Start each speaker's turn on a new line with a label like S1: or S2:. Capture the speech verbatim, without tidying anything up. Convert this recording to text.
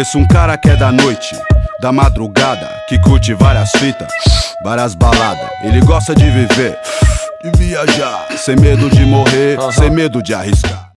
S1: Conheço um cara que é da noite, da madrugada, que curte várias fitas, várias baladas. Ele gosta de viver, de viajar, sem medo de morrer, sem medo de arriscar.